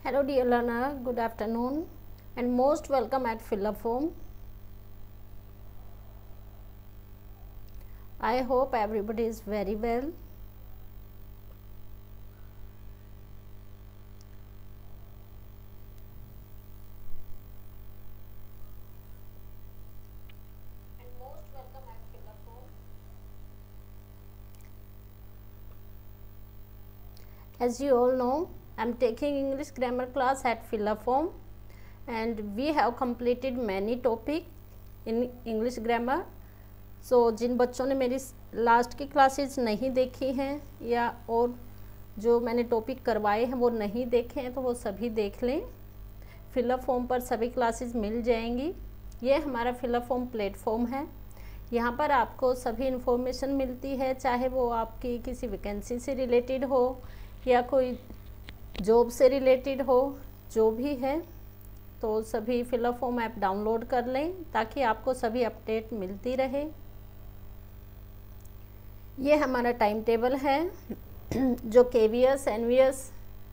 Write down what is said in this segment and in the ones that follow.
Hello dear learner, good afternoon and most welcome at Philoform. I hope everybody is very well. As you all know, I am taking English grammar class at Philoform and we have completed many topic in English grammar. So जिन बच्चों ने मेरी last की classes नहीं देखी हैं या और जो मैंने टॉपिक करवाए हैं वो नहीं देखे हैं तो वो सभी देख लें। Philoform पर सभी क्लासेस मिल जाएंगी। ये हमारा Philoform प्लेटफॉर्म है। यहाँ पर आपको सभी इन्फॉर्मेशन मिलती है, चाहे वो आपकी किसी वैकेंसी से रिलेटेड हो या कोई जॉब से रिलेटेड हो, जो भी है तो सभी Philoform ऐप डाउनलोड कर लें ताकि आपको सभी अपडेट मिलती रहे। ये हमारा टाइम टेबल है जो KVS, NVS,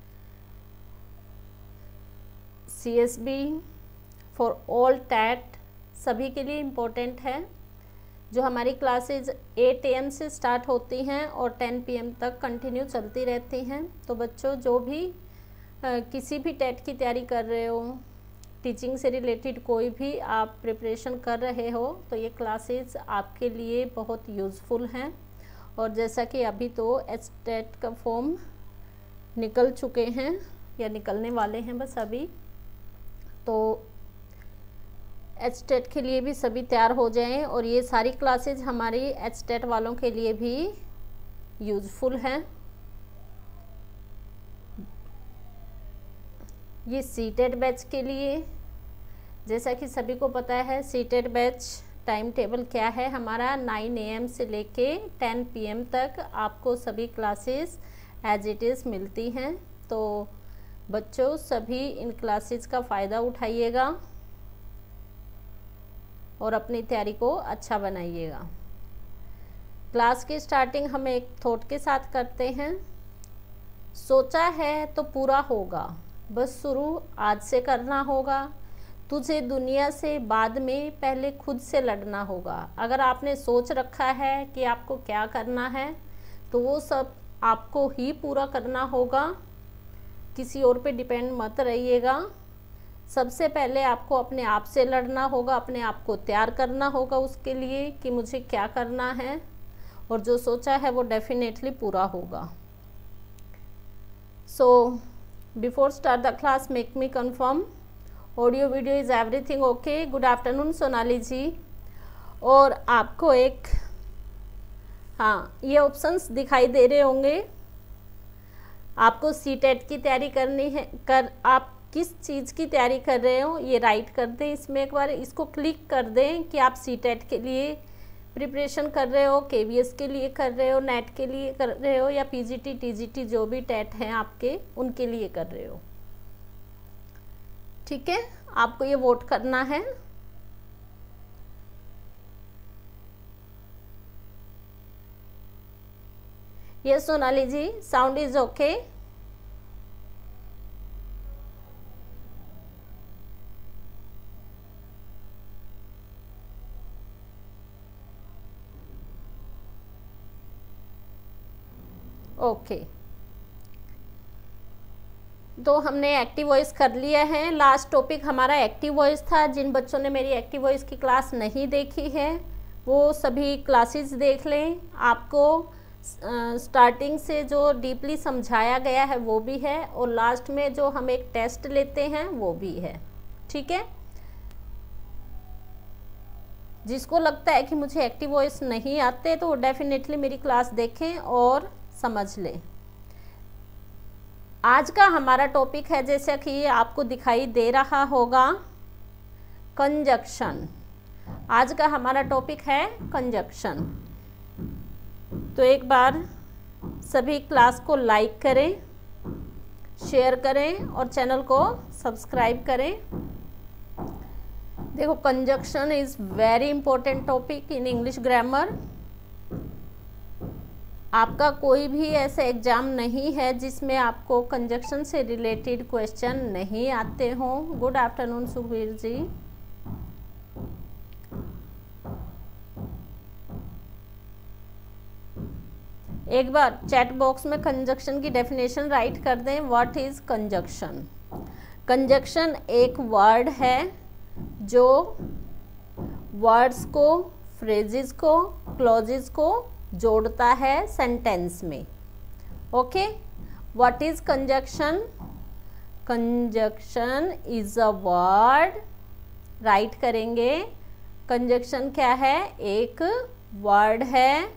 CSB for all TET सभी के लिए इम्पोर्टेंट है। जो हमारी क्लासेज 8 AM से स्टार्ट होती हैं और 10 PM तक कंटिन्यू चलती रहती हैं। तो बच्चों जो भी किसी भी टेट की तैयारी कर रहे हो, टीचिंग से रिलेटेड कोई भी आप प्रिपरेशन कर रहे हो तो ये क्लासेस आपके लिए बहुत यूज़फुल हैं। और जैसा कि अभी तो एचटेट का फॉर्म निकल चुके हैं या निकलने वाले हैं बस अभी, तो एचटेट के लिए भी सभी तैयार हो जाएं और ये सारी क्लासेज हमारी एचटेट वालों के लिए भी यूज़फुल हैं। ये सीटेट बैच के लिए, जैसा कि सभी को पता है सीटेट बैच टाइम टेबल क्या है हमारा, 9 AM से लेके 10 PM तक आपको सभी क्लासेस एज इट इज़ मिलती हैं। तो बच्चों सभी इन क्लासेस का फ़ायदा उठाइएगा और अपनी तैयारी को अच्छा बनाइएगा। क्लास की स्टार्टिंग हम एक थॉट के साथ करते हैं। सोचा है तो पूरा होगा, बस शुरू आज से करना होगा। तुझे दुनिया से बाद में पहले खुद से लड़ना होगा। अगर आपने सोच रखा है कि आपको क्या करना है तो वो सब आपको ही पूरा करना होगा, किसी और पे डिपेंड मत रहिएगा। सबसे पहले आपको अपने आप से लड़ना होगा, अपने आप को तैयार करना होगा उसके लिए कि मुझे क्या करना है, और जो सोचा है वो डेफिनेटली पूरा होगा। So before start the class make me confirm audio video is everything okay. Good afternoon Sonali ji. और आपको एक ये ऑप्शंस दिखाई दे रहे होंगे। आपको सीटेट की तैयारी करनी है, आप किस चीज़ की तैयारी कर रहे हो ये राइट कर दें। इसमें एक बार इसको क्लिक कर दें कि आप सीटेट के लिए प्रिपरेशन कर रहे हो, KVS के लिए कर रहे हो, नेट के लिए कर रहे हो या PGT, TGT जो भी टेट हैं आपके उनके लिए कर रहे हो। ठीक है, आपको ये वोट करना है। Yes Sonali ji, sound is okay. Okay, तो हमने एक्टिव वॉइस कर लिया है। लास्ट टॉपिक हमारा एक्टिव वॉइस था। जिन बच्चों ने मेरी एक्टिव वॉइस की क्लास नहीं देखी है वो सभी क्लासेस देख लें। आपको स्टार्टिंग से जो डीपली समझाया गया है वो भी है और लास्ट में जो हम एक टेस्ट लेते हैं वो भी है। ठीक है, जिसको लगता है कि मुझे एक्टिव वॉइस नहीं आते तो वो डेफिनेटली मेरी क्लास देखें और समझ लें। आज का हमारा टॉपिक है, जैसा कि आपको दिखाई दे रहा होगा, कंजक्शन। आज का हमारा टॉपिक है कंजक्शन। तो एक बार सभी क्लास को लाइक करें, शेयर करें और चैनल को सब्सक्राइब करें। देखो, conjunction is very important topic in English grammar. आपका कोई भी ऐसा एग्ज़ाम नहीं है जिसमें आपको कंजक्शन से रिलेटेड क्वेश्चन नहीं आते हों। Good afternoon Sukhbir ji. एक बार चैट बॉक्स में कंजक्शन की डेफिनेशन राइट कर दें। What is conjunction? कंजक्शन एक वर्ड है जो वर्ड्स को, फ्रेजेस को, क्लॉजेस को जोड़ता है सेंटेंस में। Okay, what is conjunction? Conjunction is a word, write करेंगे। कंजक्शन क्या है? एक वर्ड है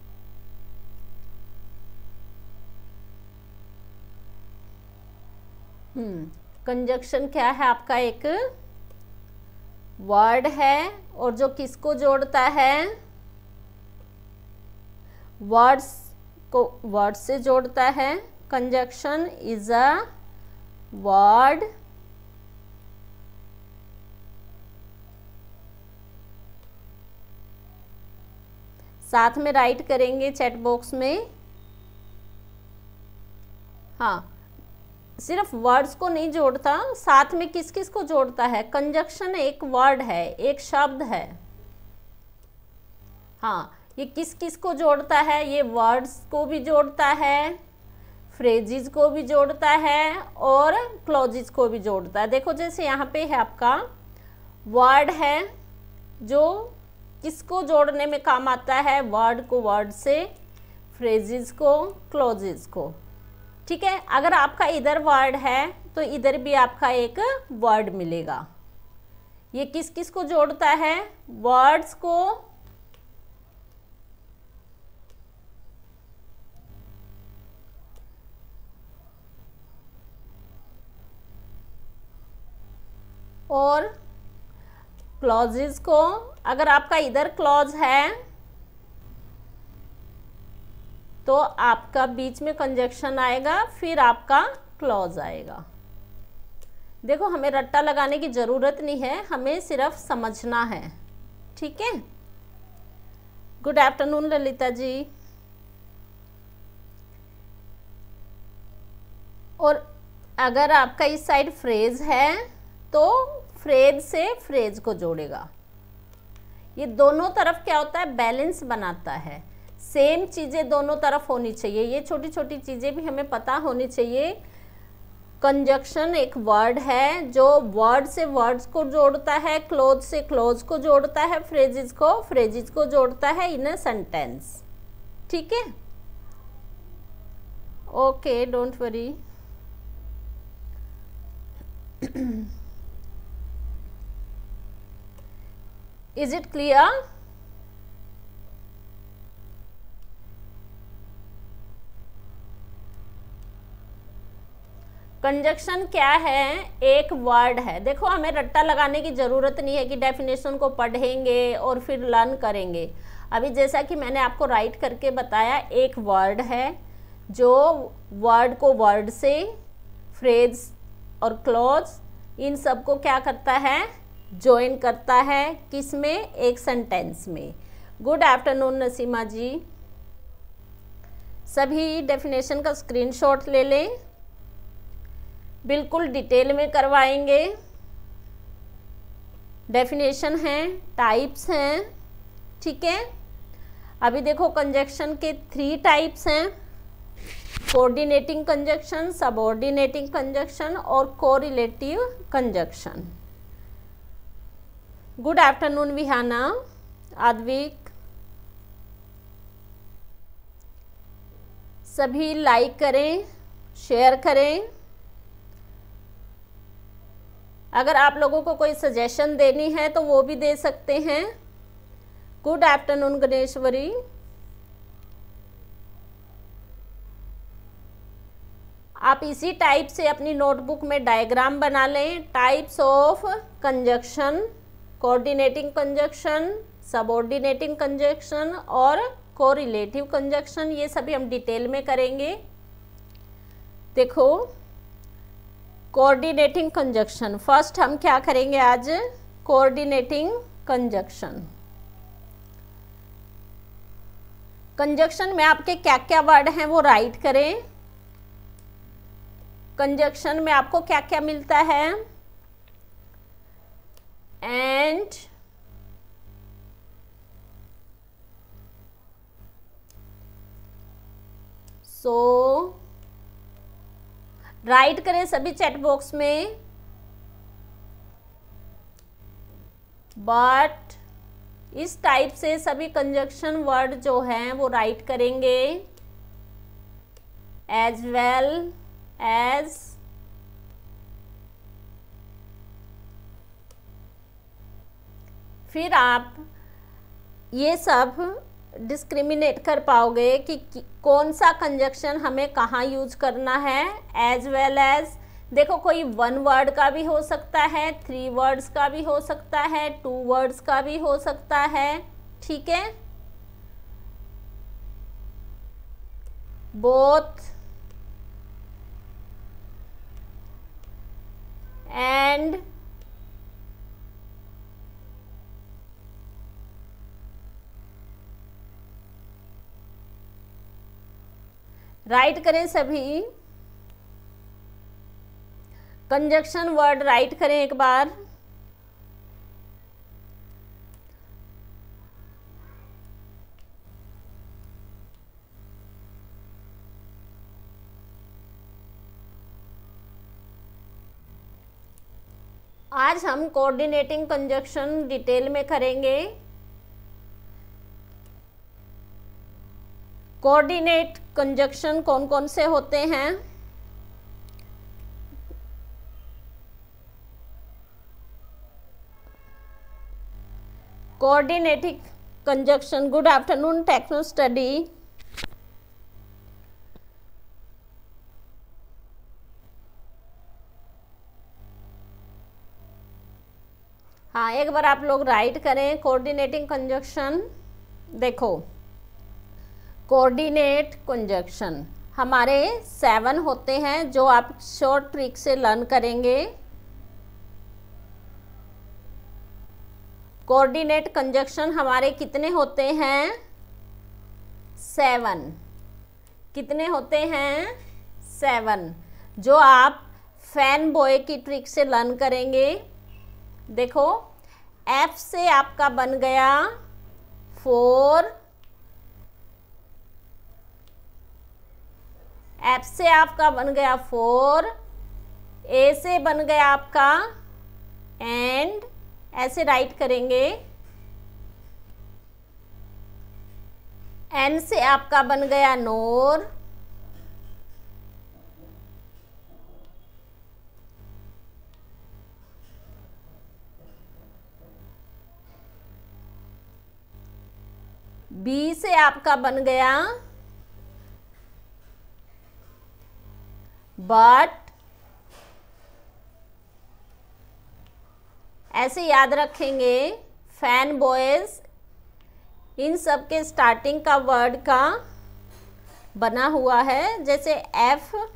कंजक्शन क्या है आपका? एक वर्ड है और जो किसको जोड़ता है? वर्ड्स को वर्ड से जोड़ता है। कंजक्शन इज अ वर्ड साथ में राइट करेंगे चैट बॉक्स में। हाँ, सिर्फ वर्ड्स को नहीं जोड़ता, साथ में किस किस को जोड़ता है? कंजक्शन एक वर्ड है, एक शब्द है। हाँ, ये किस किस को जोड़ता है? ये वर्ड्स को भी जोड़ता है, फ्रेजेस को भी जोड़ता है और क्लॉजेस को भी जोड़ता है। देखो जैसे यहाँ पे है आपका वर्ड है जो किसको जोड़ने में काम आता है? वर्ड को वर्ड से, फ्रेजेस को क्लॉजेस को। ठीक है, अगर आपका इधर वर्ड है तो इधर भी आपका एक वर्ड मिलेगा। ये किस किस को जोड़ता है? वर्ड्स को और क्लॉजेस को। अगर आपका इधर क्लॉज है तो आपका बीच में कंजक्शन आएगा, फिर आपका क्लॉज आएगा। देखो हमें रट्टा लगाने की ज़रूरत नहीं है, हमें सिर्फ समझना है। ठीक है, गुड आफ्टरनून ललिता जी। और अगर आपका इस साइड फ्रेज है तो फ्रेज से फ्रेज को जोड़ेगा। ये दोनों तरफ क्या होता है? बैलेंस बनाता है। सेम चीज़ें दोनों तरफ होनी चाहिए। ये छोटी छोटी चीज़ें भी हमें पता होनी चाहिए। कंजक्शन एक वर्ड है जो वर्ड से वर्ड्स को जोड़ता है, क्लोज से क्लोज को जोड़ता है, फ्रेजेस को जोड़ता है इन अ सेंटेंस। ठीक है, okay, don't worry. Is it clear? Conjunction क्या है? एक वर्ड है। देखो हमें रट्टा लगाने की ज़रूरत नहीं है कि डेफिनेशन को पढ़ेंगे और फिर लर्न करेंगे। अभी जैसा कि मैंने आपको राइट करके बताया, एक वर्ड है जो वर्ड को वर्ड से, फ्रेज और क्लॉज इन सब को क्या करता है? ज्वाइन करता है। किस में? एक सेंटेंस में। Good afternoon Nasima ji. सभी डेफिनेशन का स्क्रीनशॉट ले लें, बिल्कुल डिटेल में करवाएंगे। डेफिनेशन हैं, टाइप्स हैं। ठीक है, अभी देखो कंजक्शन के 3 टाइप्स हैं: कोऑर्डिनेटिंग कंजक्शन, सबऑर्डिनेटिंग कंजक्शन और correlative conjunction. Good afternoon Vihana, Advik. सभी लाइक करें, शेयर करें। अगर आप लोगों को कोई सजेशन देनी है तो वो भी दे सकते हैं। Good afternoon Ganeshwari. आप इसी टाइप से अपनी नोटबुक में डायग्राम बना लें। Types of conjunction, coordinating conjunction, subordinating conjunction और कोरिलेटिव कंजक्शन, ये सभी हम डिटेल में करेंगे। देखो कोऑर्डिनेटिंग कंजक्शन, फर्स्ट हम क्या करेंगे आज? Coordinating conjunction. कंजक्शन में आपके क्या क्या वर्ड हैं वो राइट करें। कंजक्शन में आपको क्या क्या मिलता है? एंड, सो, राइट करें सभी चैट बॉक्स में। बट, इस टाइप से सभी कंजक्शन वर्ड जो हैं वो राइट करेंगे। एज वेल एज, फिर आप ये सब डिस्क्रिमिनेट कर पाओगे कि कौन सा कंजक्शन हमें कहाँ यूज करना है। एज वेल एज, देखो कोई 1 वर्ड का भी हो सकता है, 3 वर्ड्स का भी हो सकता है, 2 वर्ड्स का भी हो सकता है, ठीक है। बोथ, एंड, राइट करें सभी कंजक्शन वर्ड, राइट करें एक बार। आज हम कोऑर्डिनेटिंग कंजक्शन डिटेल में करेंगे। कोऑर्डिनेट कंजक्शन कौन कौन से होते हैं? Coordinating conjunction, good afternoon Techno Study. हाँ, एक बार आप लोग राइट करें कोऑर्डिनेटिंग कंजक्शन। देखो, कोऑर्डिनेट कंजक्शन हमारे 7 होते हैं जो आप शॉर्ट ट्रिक से लर्न करेंगे। कोऑर्डिनेट कंजक्शन हमारे कितने होते हैं? 7। कितने होते हैं? 7, जो आप फैन बॉय की ट्रिक से लर्न करेंगे। देखो, F से आपका बन गया 4, F से आपका बन गया 4, A से बन गया आपका एंड, ऐसे राइट करेंगे। N से आपका बन गया नोर, B से आपका बन गया बट, ऐसे याद रखेंगे फैन बॉयज इन सब के स्टार्टिंग का वर्ड का बना हुआ है। जैसे FAN,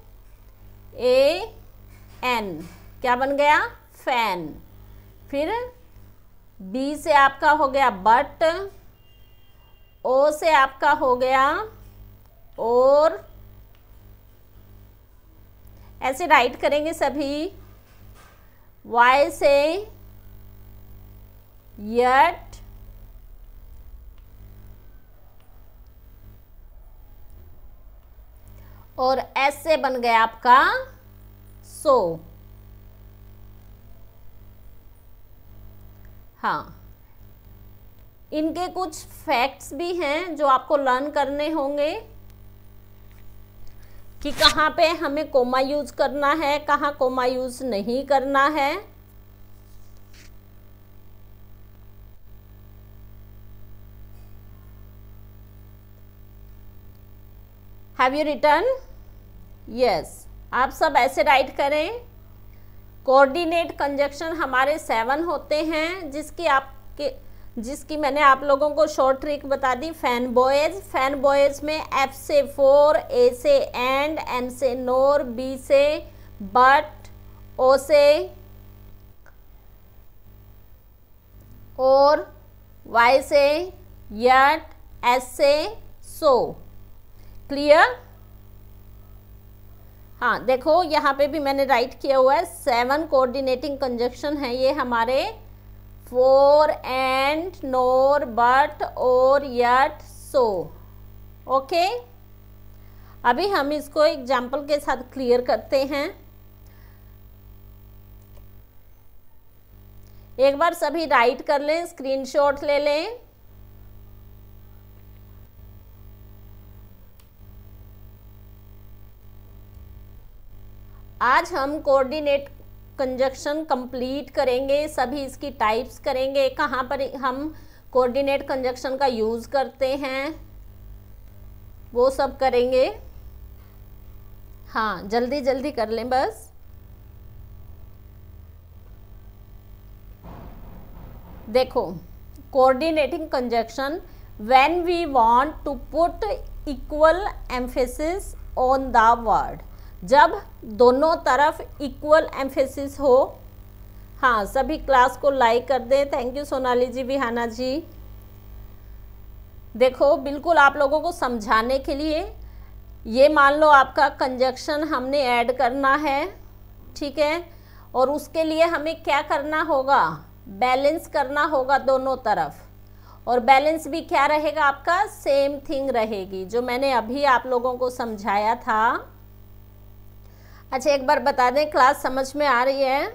क्या बन गया? फैन। फिर B से आपका हो गया बट, O से आपका हो गया और, ऐसे राइट करेंगे सभी। Y से यट, और S से बन गया आपका सो। हाँ, इनके कुछ फैक्ट्स भी हैं जो आपको लर्न करने होंगे कि कहाँ पे हमें कोमा यूज करना है, कहाँ कोमा यूज नहीं करना है। Have you written? यस, आप सब ऐसे राइट करें। कोऑर्डिनेट कंजक्शन हमारे 7 होते हैं, जिसकी मैंने आप लोगों को शॉर्ट ट्रिक बता दी। फैन बॉयज में F से 4, A से एंड, N से नोर, B से बट, O से और, Y से यट, S से सो। क्लियर? हाँ, देखो यहाँ पे भी मैंने राइट किया हुआ है 7 कोऑर्डिनेटिंग कंजक्शन है ये हमारे, for, and, nor, but, or, yet, so. Okay, अभी हम इसको एग्जाम्पल के साथ क्लियर करते हैं। एक बार सभी राइट कर लें, स्क्रीनशॉट ले लें। आज हम कोऑर्डिनेट कंजक्शन कंप्लीट करेंगे, सभी इसकी टाइप्स करेंगे, कहाँ पर हम कोऑर्डिनेट कंजक्शन का यूज़ करते हैं वो सब करेंगे। हाँ, जल्दी जल्दी कर लें बस। देखो, coordinating conjunction, when we want to put equal emphasis on the word, जब दोनों तरफ इक्वल एम्फेसिस हो। हाँ, सभी क्लास को लाइक कर दें। Thank you Sonali ji, Vihana ji. देखो, बिल्कुल आप लोगों को समझाने के लिए, ये मान लो आपका कंजक्शन हमने ऐड करना है, ठीक है, और उसके लिए हमें क्या करना होगा, बैलेंस करना होगा दोनों तरफ। और बैलेंस भी क्या रहेगा आपका, सेम थिंग रहेगी, जो मैंने अभी आप लोगों को समझाया था। अच्छा, एक बार बता दें, क्लास समझ में आ रही है?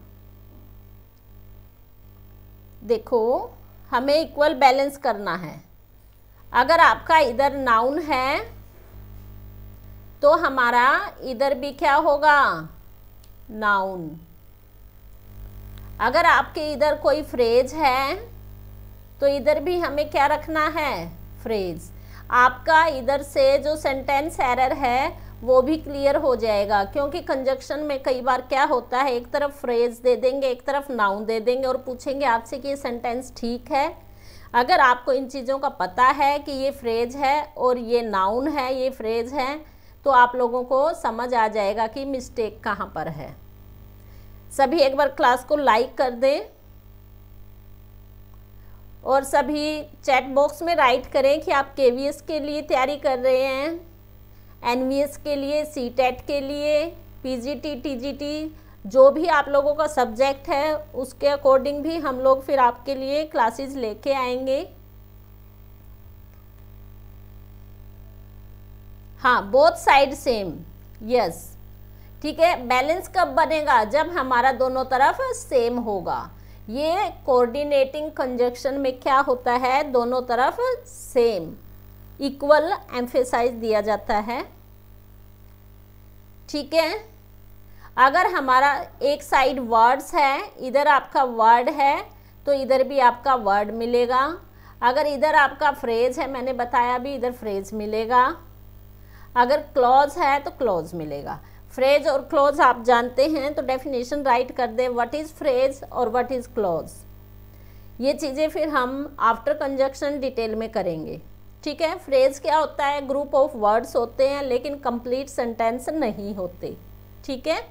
देखो, हमें इक्वल बैलेंस करना है। अगर आपका इधर नाउन है तो हमारा इधर भी क्या होगा, नाउन। अगर आपके इधर कोई फ्रेज है तो इधर भी हमें क्या रखना है, फ्रेज। आपका इधर से जो सेंटेंस एरर है वो भी क्लियर हो जाएगा, क्योंकि कंजक्शन में कई बार क्या होता है, एक तरफ फ्रेज दे देंगे, एक तरफ नाउन दे देंगे और पूछेंगे आपसे कि ये सेंटेंस ठीक है। अगर आपको इन चीज़ों का पता है कि ये फ्रेज है और ये नाउन है, ये फ्रेज है, तो आप लोगों को समझ आ जाएगा कि मिस्टेक कहाँ पर है। सभी एक बार क्लास को लाइक कर दें और सभी चैट बॉक्स में राइट करें कि आप केवीएस के लिए तैयारी कर रहे हैं, एनवीएस के लिए, सीटेट के लिए, पीजीटी, टीजीटी, जो भी आप लोगों का सब्जेक्ट है उसके अकॉर्डिंग भी हम लोग फिर आपके लिए क्लासेस लेके आएंगे। हाँ, बोथ साइड सेम, यस, ठीक है। बैलेंस कब बनेगा, जब हमारा दोनों तरफ सेम होगा। ये कोऑर्डिनेटिंग कंजक्शन में क्या होता है, दोनों तरफ सेम इक्वल एम्फेसाइज दिया जाता है, ठीक है। अगर हमारा एक साइड वर्ड्स है, इधर आपका वर्ड है तो इधर भी आपका वर्ड मिलेगा। अगर इधर आपका फ्रेज है, मैंने बताया भी, इधर फ्रेज मिलेगा। अगर क्लॉज है तो क्लॉज मिलेगा। फ्रेज और क्लॉज आप जानते हैं, तो डेफिनेशन राइट कर दें, व्हाट इज़ फ्रेज और व्हाट इज़ क्लॉज। ये चीज़ें फिर हम आफ्टर कंजक्शन डिटेल में करेंगे, ठीक है। फ्रेज क्या होता है, ग्रुप ऑफ वर्ड्स होते हैं लेकिन कंप्लीट सेंटेंस नहीं होते, ठीक है।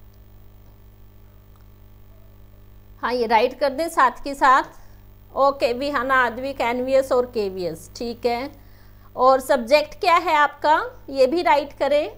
हाँ, ये राइट कर दें साथ के साथ। ओके, विहाना, आद्विक, एनवीएस और केवीएस, ठीक है। और सब्जेक्ट क्या है आपका, ये भी राइट करें।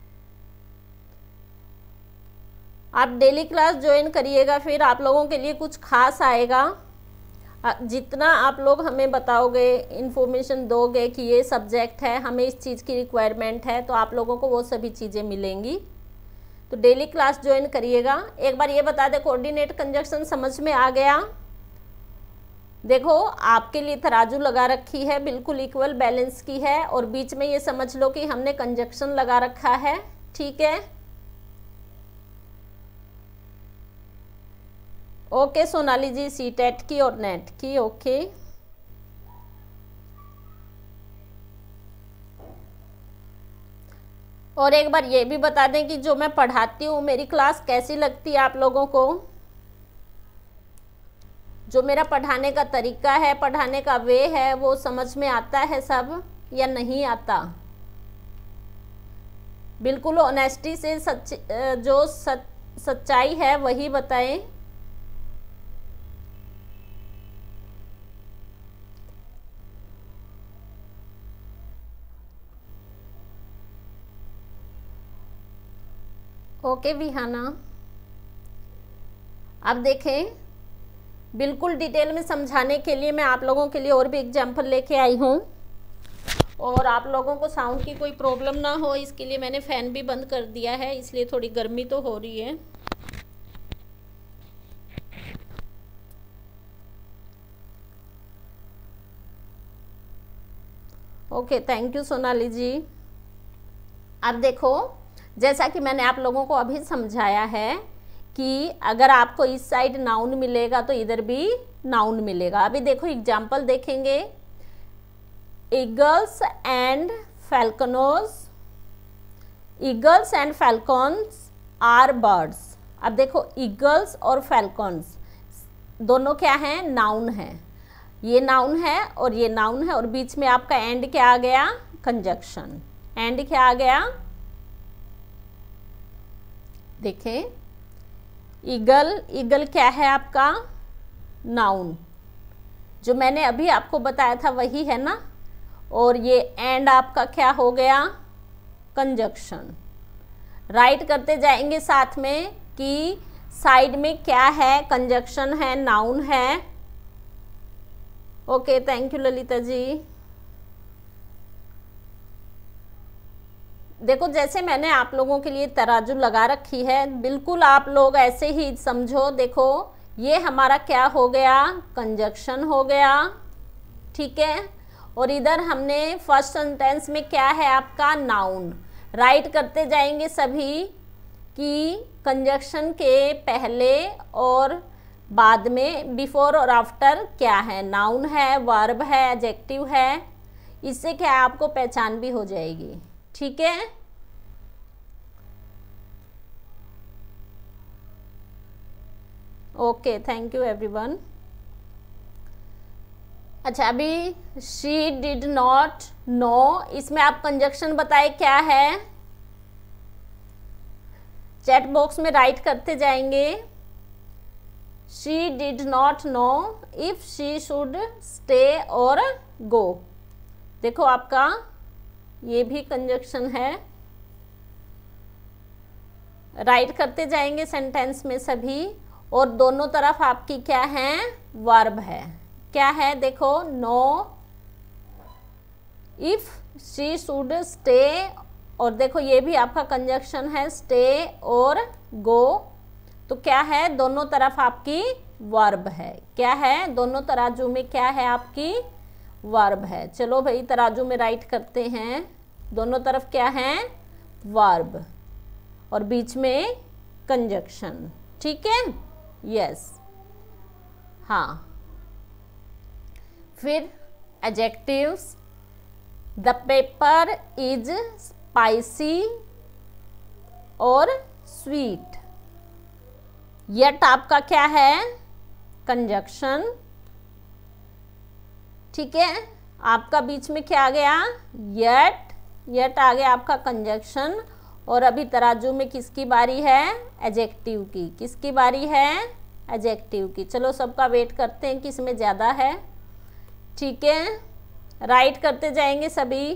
आप डेली क्लास ज्वाइन करिएगा, फिर आप लोगों के लिए कुछ खास आएगा। जितना आप लोग हमें बताओगे, इन्फॉर्मेशन दोगे कि ये सब्जेक्ट है, हमें इस चीज़ की रिक्वायरमेंट है, तो आप लोगों को वो सभी चीज़ें मिलेंगी। तो डेली क्लास ज्वाइन करिएगा। एक बार ये बता दें, कोऑर्डिनेट कंजक्शन समझ में आ गया? देखो, आपके लिए तराजू लगा रखी है, बिल्कुल इक्वल बैलेंस की है, और बीच में ये समझ लो कि हमने कंजक्शन लगा रखा है, ठीक है। ओके सोनाली जी, सीटेट की और नेट की, ओके। और एक बार ये भी बता दें कि जो मैं पढ़ाती हूँ, मेरी क्लास कैसी लगती है आप लोगों को? जो मेरा पढ़ाने का तरीका है, पढ़ाने का वे है, वो समझ में आता है सब या नहीं आता? बिल्कुल ऑनेस्टी से सच्चाई है वही बताएं। ओके विहाना, अब देखें, बिल्कुल डिटेल में समझाने के लिए मैं आप लोगों के लिए और भी एग्जाम्पल लेके आई हूँ, और आप लोगों को साउंड की कोई प्रॉब्लम ना हो इसके लिए मैंने फ़ैन भी बंद कर दिया है, इसलिए थोड़ी गर्मी तो हो रही है। Okay, thank you Sonali ji. अब देखो, जैसा कि मैंने आप लोगों को अभी समझाया है कि अगर आपको इस साइड नाउन मिलेगा तो इधर भी नाउन मिलेगा। अभी देखो एग्जाम्पल देखेंगे, eagles and falcons, eagles and falcons are birds. अब देखो ईगल्स और फैल्कॉन्स दोनों क्या हैं, नाउन हैं। ये नाउन है और ये नाउन है, और बीच में आपका एंड क्या आ गया, कंजक्शन। एंड क्या आ गया, देखें, ईगल, ईगल क्या है आपका, नाउन, जो मैंने अभी आपको बताया था वही है ना, और ये एंड आपका क्या हो गया, कंजक्शन। राइट करते जाएंगे साथ में कि साइड में क्या है, कंजक्शन है, नाउन है। Okay, thank you Lalita ji. देखो, जैसे मैंने आप लोगों के लिए तराजू लगा रखी है, बिल्कुल आप लोग ऐसे ही समझो। देखो, ये हमारा क्या हो गया, कंजक्शन हो गया, ठीक है। और इधर हमने फर्स्ट सेंटेंस में क्या है आपका, नाउन। राइट करते जाएंगे सभी कि कंजक्शन के पहले और बाद में, बिफोर और आफ्टर क्या है, नाउन है, वर्ब है, एडजेक्टिव है। इससे क्या है, आपको पहचान भी हो जाएगी, ठीक है। Okay, thank you everyone. अच्छा, अभी शी डिड नॉट नो, इसमें आप कंजक्शन बताए क्या है, चैट बॉक्स में राइट करते जाएंगे। She did not know if she should stay or go. देखो आपका ये भी कंजक्शन है। राइट करते जाएंगे सेंटेंस में सभी, और दोनों तरफ आपकी क्या है, वर्ब है। क्या है, देखो, know, if she should stay, or देखो ये भी आपका कंजक्शन है, स्टे और गो। तो क्या है, दोनों तरफ आपकी वर्ब है। क्या है, दोनों तराजू में क्या है, आपकी वर्ब है। चलो भाई, तराजू में राइट करते हैं, दोनों तरफ क्या है, वर्ब, और बीच में कंजक्शन, ठीक है, यस, हाँ। फिर adjectives, the pepper is spicy और स्वीट। यट आपका क्या है, कंजक्शन, ठीक है। आपका बीच में क्या आ गया, यट, यट आ गया आपका कंजक्शन। और अभी तराजू में किसकी बारी है, एडजेक्टिव की। किसकी बारी है, एडजेक्टिव की। चलो सबका वेट करते हैं किसमें ज़्यादा है, ठीक है। राइट करते जाएंगे सभी।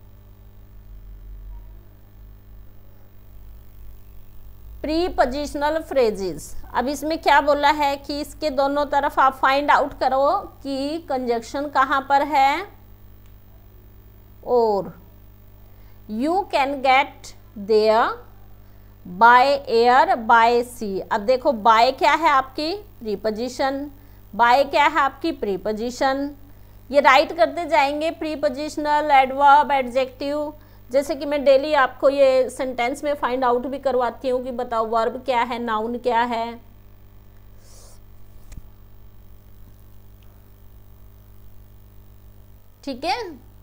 प्रीपोजिशनल फ्रेजेस, अब इसमें क्या बोला है कि इसके दोनों तरफ आप फाइंड आउट करो कि कंजक्शन कहाँ पर है। और you can get there by air by sea. अब देखो, बाय क्या है आपकी प्रीपोजिशन, बाय क्या है आपकी प्रीपोजिशन। ये राइट करते जाएंगे, प्रीपोजिशनल, एडवर्ब, एडजेक्टिव। जैसे कि मैं डेली आपको ये सेंटेंस में फाइंड आउट भी करवाती हूँ कि बताओ वर्ब क्या है, नाउन क्या है। ठीक है।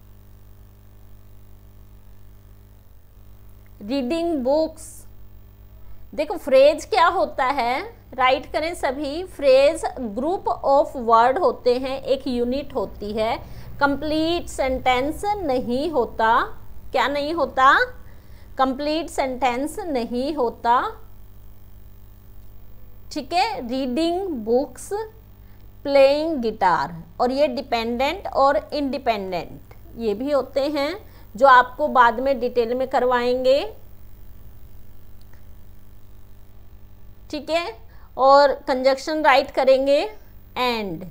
रीडिंग बुक्स, देखो फ्रेज क्या होता है, राइट करें सभी। फ्रेज ग्रुप ऑफ वर्ड होते हैं, एक यूनिट होती है, कंप्लीट सेंटेंस नहीं होता। क्या नहीं होता, कंप्लीट सेंटेंस नहीं होता, ठीक है। रीडिंग बुक्स, प्लेइंग गिटार, और ये डिपेंडेंट और इंडिपेंडेंट ये भी होते हैं, जो आपको बाद में डिटेल में करवाएंगे। ठीक है। और कंजक्शन राइट करेंगे एंड।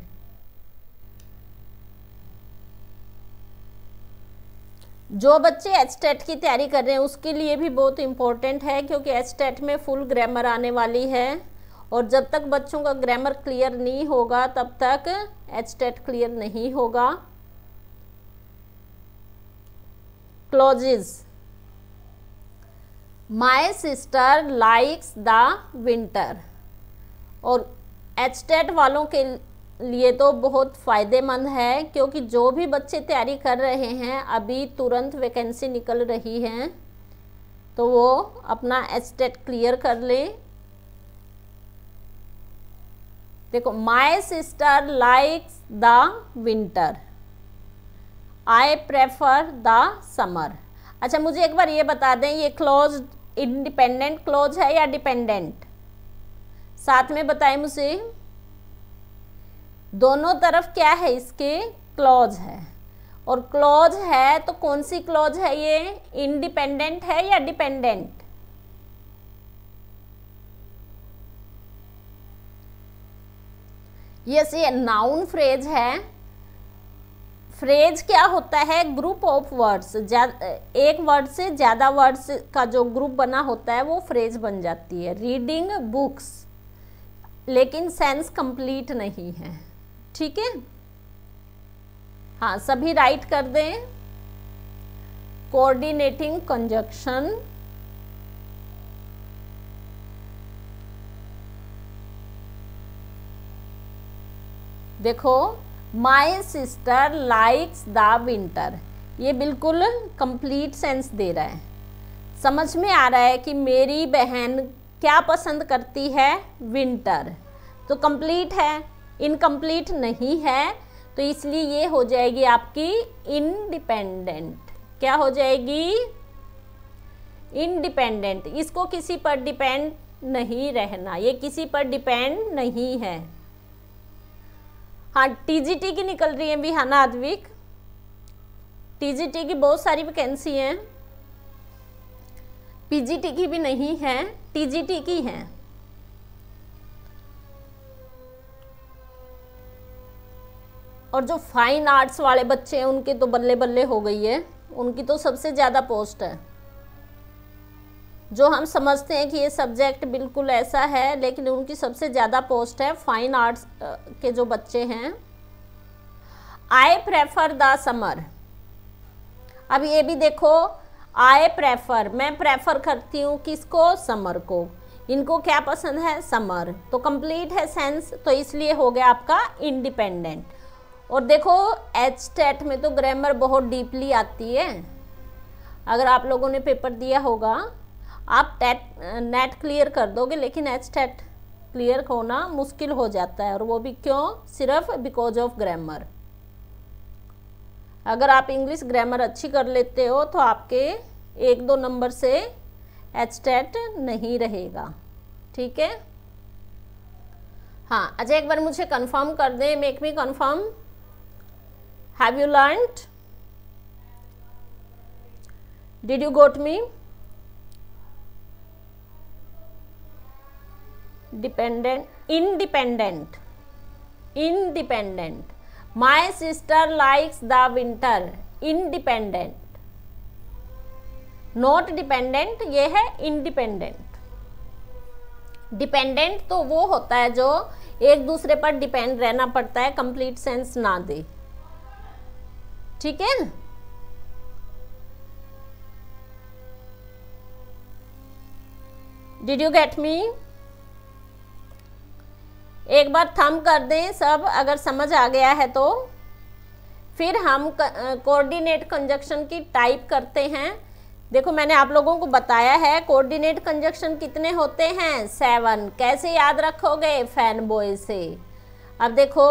जो बच्चे एचटेट की तैयारी कर रहे हैं उसके लिए भी बहुत इम्पोर्टेंट है, क्योंकि एचटेट में फुल ग्रामर आने वाली है, और जब तक बच्चों का ग्रामर क्लियर नहीं होगा तब तक एचटेट क्लियर नहीं होगा। Clauses, my sister likes the winter, और एचटेट वालों के लिए तो बहुत फ़ायदेमंद है, क्योंकि जो भी बच्चे तैयारी कर रहे हैं अभी तुरंत वैकेंसी निकल रही है, तो वो अपना एचटेट क्लियर कर लें। देखो, my sister likes the winter, I prefer the summer. अच्छा, मुझे एक बार ये बता दें, ये क्लोज इंडिपेंडेंट क्लोज है या डिपेंडेंट? साथ में बताएं मुझे। दोनों तरफ क्या है इसके? क्लॉज है। और क्लॉज है तो कौन सी क्लॉज है ये? इंडिपेंडेंट है या डिपेंडेंट? यस, ये नाउन फ्रेज है। फ्रेज क्या होता है? ग्रुप ऑफ वर्ड्स, एक वर्ड से ज़्यादा वर्ड्स का जो ग्रुप बना होता है वो फ्रेज बन जाती है। रीडिंग बुक्स, लेकिन सेंस कंप्लीट नहीं है, ठीक है। हाँ, सभी राइट कर दें। कोऑर्डिनेटिंग कंजक्शन, देखो, my sister likes the winter, ये बिल्कुल कंप्लीट सेंस दे रहा है। समझ में आ रहा है कि मेरी बहन क्या पसंद करती है? विंटर। तो कंप्लीट है, इनकम्प्लीट नहीं है, तो इसलिए ये हो जाएगी आपकी इंडिपेंडेंट। क्या हो जाएगी? इंडिपेंडेंट। इसको किसी पर डिपेंड नहीं रहना, ये किसी पर डिपेंड नहीं है। हाँ, टीजीटी की निकल रही है विहाना अद्विक, टीजीटी की बहुत सारी वैकेंसी हैं, पीजीटी की भी नहीं है, टीजीटी की हैं। और जो फाइन आर्ट्स वाले बच्चे हैं उनके तो बल्ले बल्ले हो गई है, उनकी तो सबसे ज़्यादा पोस्ट है। जो हम समझते हैं कि ये सब्जेक्ट बिल्कुल ऐसा है, लेकिन उनकी सबसे ज़्यादा पोस्ट है। फाइन आर्ट्स के जो बच्चे हैं। आई प्रेफर द समर, अब ये भी देखो, आई प्रेफर, मैं प्रेफर करती हूँ किसको? समर को। इनको क्या पसंद है? समर। तो कंप्लीट है सेंस, तो इसलिए हो गया आपका इंडिपेंडेंट। और देखो, एचटेट में तो ग्रामर बहुत डीपली आती है। अगर आप लोगों ने पेपर दिया होगा, आप नेट क्लियर कर दोगे, लेकिन एचटेट क्लियर होना मुश्किल हो जाता है। और वो भी क्यों? सिर्फ बिकॉज ऑफ ग्रामर। अगर आप इंग्लिश ग्रामर अच्छी कर लेते हो तो आपके 1-2 नंबर से एचटेट नहीं रहेगा, ठीक है। हाँ, अच्छा, एक बार मुझे कंफर्म कर दें, make me confirm, have you learned? Did you got me? Dependent, independent, independent. My sister likes the winter, independent. Not dependent, ये है इंडिपेंडेंट। डिपेंडेंट तो वो होता है जो एक दूसरे पर डिपेंड रहना पड़ता है, कंप्लीट सेंस ना दे, ठीक है। Did you get me? एक बार थंब कर दें सब, अगर समझ आ गया है तो। फिर हम कोऑर्डिनेट कंजक्शन की टाइप करते हैं। देखो, मैंने आप लोगों को बताया है कोऑर्डिनेट कंजक्शन कितने होते हैं? 7। कैसे याद रखोगे? फैन बॉय से। अब देखो,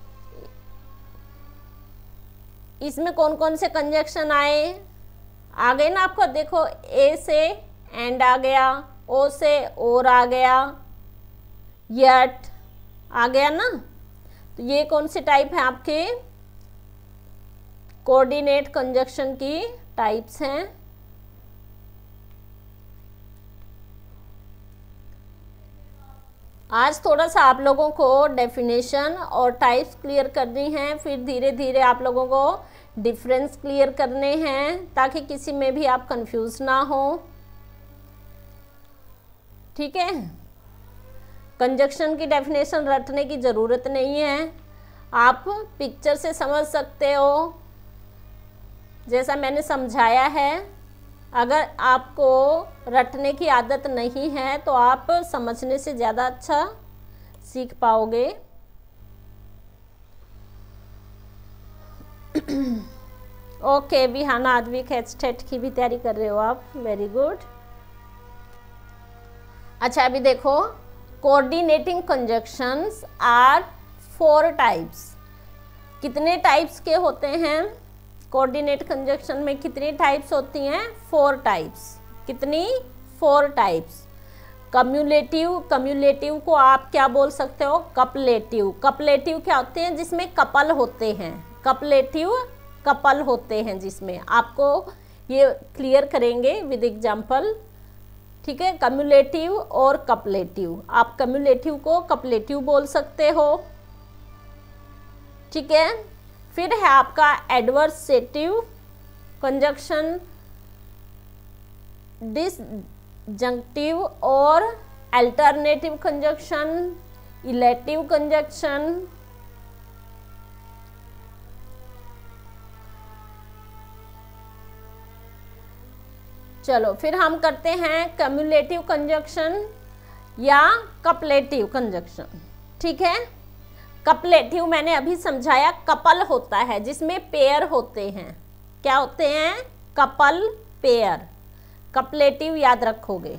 इसमें कौन कौन से कंजक्शन आए? आ गए ना आपको? देखो, ए से एंड आ गया, ओ से और आ गया, यट आ गया ना। तो ये कौन से टाइप है आपके? कोऑर्डिनेट कंजक्शन की टाइप्स हैं। आज थोड़ा सा आप लोगों को डेफिनेशन और टाइप्स क्लियर करनी है, फिर धीरे धीरे आप लोगों को डिफरेंस क्लियर करने हैं ताकि किसी में भी आप कंफ्यूज ना हो। ठीक है, कंजक्शन की डेफिनेशन रटने की ज़रूरत नहीं है, आप पिक्चर से समझ सकते हो जैसा मैंने समझाया है। अगर आपको रटने की आदत नहीं है तो आप समझने से ज़्यादा अच्छा सीख पाओगे। ओके विहाना आद्विक हेडस्टेट की भी तैयारी कर रहे हो आप, वेरी गुड। अच्छा अभी देखो, कोऑर्डिनेटिंग कंजक्शंस आर 4 टाइप्स। कितने टाइप्स के होते हैं? कोऑर्डिनेट कंजक्शन में कितनी टाइप्स होती हैं? 4 टाइप्स। कितनी? 4 टाइप्स। कम्युलेटिव, कम्युलेटिव को आप क्या बोल सकते हो? कपलेटिव। कपलेटिव क्या होते हैं? जिसमें कपल होते हैं। कपलेटिव कपल होते हैं जिसमें, आपको ये क्लियर करेंगे विद एग्जाम्पल। ठीक है, कम्युलेटिव और कपलेटिव। आप कम्युलेटिव को कपलेटिव बोल सकते हो। ठीक है, फिर है आपका एडवर्सेटिव कंजक्शन, डिसजंक्टिव और अल्टरनेटिव कंजक्शन, इलेटिव कंजक्शन। चलो फिर हम करते हैं कम्युलेटिव कंजक्शन या कपलेटिव कंजक्शन। ठीक है, कपलेटिव मैंने अभी समझाया, कपल होता है जिसमें पेयर होते हैं। क्या होते हैं? Couple, pair. कपलेटिव याद रखोगे।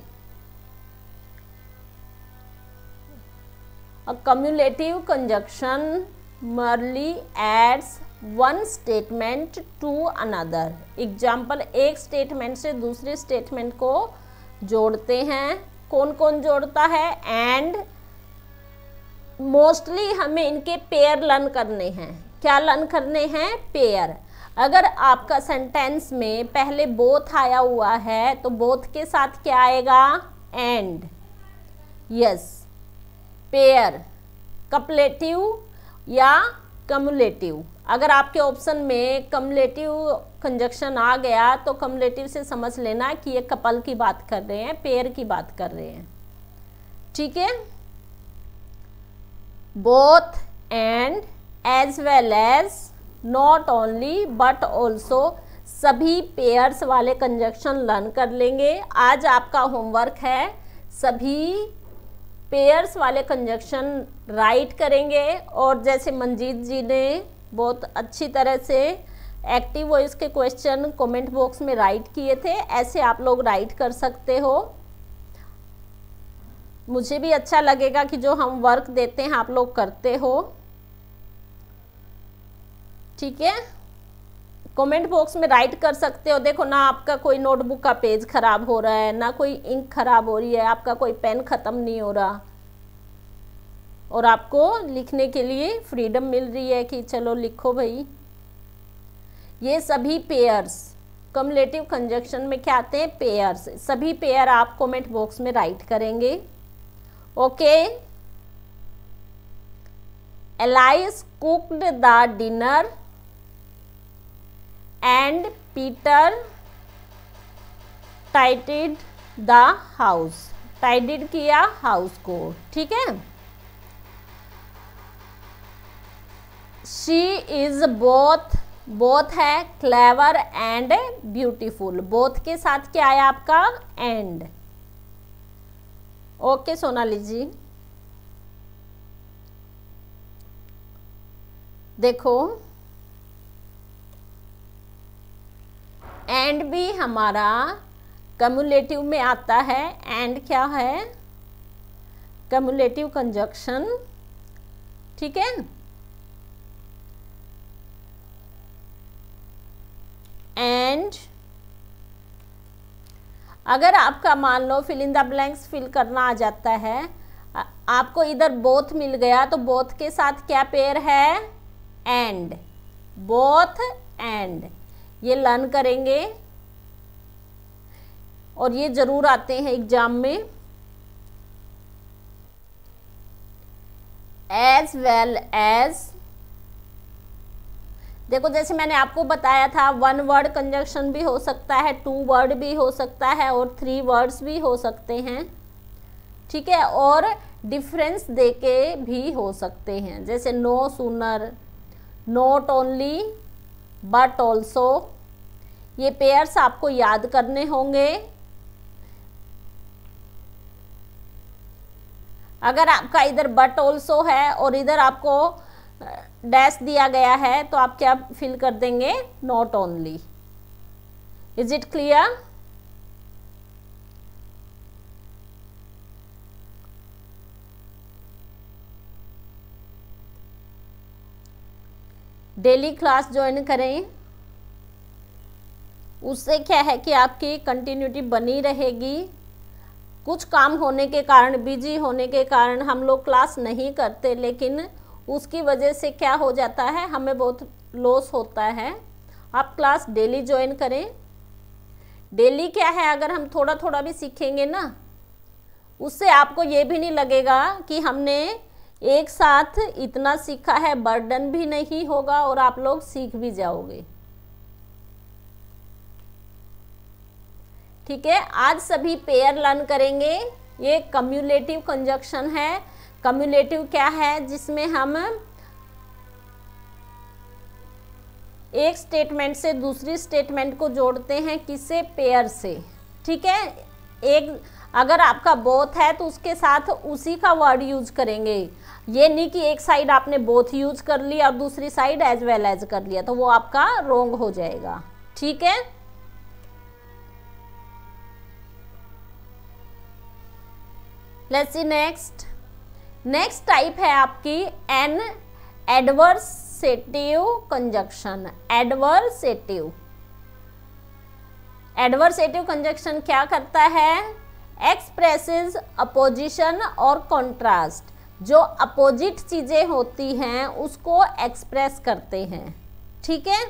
A cumulative conjunction merely adds one statement to another। Example, एक स्टेटमेंट से दूसरे स्टेटमेंट को जोड़ते हैं। कौन कौन जोड़ता है? एंड। मोस्टली हमें इनके पेयर लर्न करने हैं। क्या लर्न करने हैं? पेयर। अगर आपका सेंटेंस में पहले बोथ आया हुआ है तो बोथ के साथ क्या आएगा? एंड। यस, पेयर, कपलेटिव या कम्युलेटिव। अगर आपके ऑप्शन में कम्युलेटिव कंजक्शन आ गया तो कम्युलेटिव से समझ लेना कि ये कपल की बात कर रहे हैं, पेयर की बात कर रहे हैं। ठीक है, both, and, as well as, not only but also, सभी पेयर्स वाले कंजक्शन लर्न कर लेंगे। आज आपका होमवर्क है सभी पेयर्स वाले कंजक्शन राइट करेंगे। और जैसे मंजीत जी ने बहुत अच्छी तरह से एक्टिव वॉइस के क्वेश्चन कमेंट बॉक्स में राइट किए थे, ऐसे आप लोग राइट कर सकते हो। मुझे भी अच्छा लगेगा कि जो हम वर्क देते हैं आप लोग करते हो। ठीक है, कमेंट बॉक्स में राइट कर सकते हो। देखो ना, आपका कोई नोटबुक का पेज खराब हो रहा है, ना कोई इंक खराब हो रही है, आपका कोई पेन ख़त्म नहीं हो रहा, और आपको लिखने के लिए फ्रीडम मिल रही है कि चलो लिखो भाई। ये सभी पेयर्स कम्युलेटिव कंजक्शन में क्या आते हैं? पेयर्स। सभी पेयर आप कमेंट बॉक्स में राइट करेंगे। Okay, Alice cooked the dinner and Peter tidied the house. Tidied किया हाउस को। ठीक है, शी इज बोथ, बोथ है क्लेवर एंड ब्यूटीफुल। बोथ के साथ क्या आया आपका? एंड। ओके सोनाली जी, देखो एंड भी हमारा कम्युलेटिव में आता है। एंड क्या है? Cumulative conjunction. ठीक है, एंड अगर आपका मान लो fill in the blanks fill करना आ जाता है, आपको इधर बोथ मिल गया तो बोथ के साथ क्या पेयर है? एंड। बोथ एंड, ये लर्न करेंगे और ये जरूर आते हैं एग्जाम में। एज वेल एज, देखो जैसे मैंने आपको बताया था, 1 वर्ड कंजक्शन भी हो सकता है, 2 वर्ड भी हो सकता है और 3 वर्ड्स भी हो सकते हैं, ठीक है, और डिफरेंस देके भी हो सकते हैं, जैसे no sooner, not only, but also. ये पेयर्स आपको याद करने होंगे। अगर आपका इधर बट ऑल्सो है और इधर आपको डैश दिया गया है तो आप क्या फिल कर देंगे, not only. Is it clear? Daily class join करें, उससे क्या है कि आपकी कंटिन्यूटी बनी रहेगी। कुछ काम होने के कारण, बिजी होने के कारण हम लोग क्लास नहीं करते, लेकिन उसकी वजह से क्या हो जाता है, हमें बहुत लॉस होता है। आप क्लास डेली ज्वाइन करें। डेली क्या है, अगर हम थोड़ा थोड़ा भी सीखेंगे ना, उससे आपको ये भी नहीं लगेगा कि हमने एक साथ इतना सीखा है, बर्डन भी नहीं होगा और आप लोग सीख भी जाओगे। ठीक है, आज सभी पेयर लर्न करेंगे। ये कम्युलेटिव कंजक्शन है। कम्युलेटिव क्या है, जिसमें हम एक स्टेटमेंट से दूसरी स्टेटमेंट को जोड़ते हैं, किससे, पेयर से। ठीक है, एक अगर आपका बोथ है तो उसके साथ उसी का वर्ड यूज करेंगे। ये नहीं कि एक साइड आपने बोथ यूज कर लिया और दूसरी साइड एज वेल एज कर लिया, तो वो आपका रॉन्ग हो जाएगा। ठीक है, let's see next. Next type है आपकी an adversative conjunction. Adversative, adversative conjunction क्या करता है, एक्सप्रेसेस अपोजिशन और कॉन्ट्रास्ट। जो अपोजिट चीजें होती हैं उसको एक्सप्रेस करते हैं। ठीक है,